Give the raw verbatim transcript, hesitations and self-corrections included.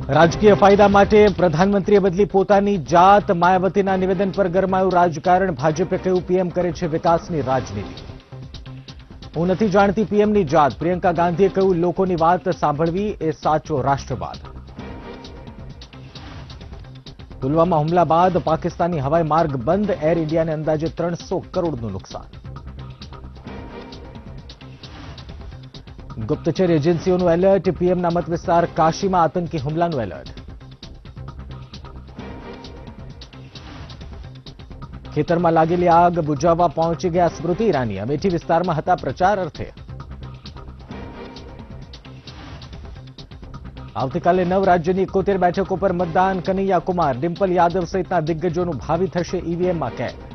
રાજકીય ફાયદા માટે પ્રધાનમંત્રીએ બદલી પોતાની જાત. માયાવતીના નિવેદન પર ગરમાયું રાજકારણ. ભાજપે કહ્યું પીએમ કરે છે વિકાસની રાજનીતિ. હું નથી જાણતી પીએમની જાત. પ્રિયંકા ગાંધીએ કહ્યું લોકોની વાત સાંભળવી એ સાચો રાષ્ટ્રવાદ. પુલવામા હુમલા બાદ પાકિસ્તાની હવાઈ માર્ગ બંધ. એર ઇન્ડિયાને અંદાજે ત્રણસો કરોડનું નુકસાન. ગુપ્તચર એજન્સીઓનું એલર્ટ. પીએમના મત વિસ્તાર કાશીમાં આતંકી હુમલાનું એલર્ટ. ખેતરમાં લાગેલી આગ બુઝાવવા પહોંચી ગયા સ્મૃતિ ઈરાની. અમેઠી વિસ્તારમાં હતા પ્રચાર અર્થે. આવતીકાલે નવ રાજ્યની એકોતેર બેઠકો પર મતદાન. કનૈયા કુમાર, ડિમ્પલ યાદવ સહિતના દિગ્ગજોનું ભાવિ થશે ઈવીએમમાં કેદ.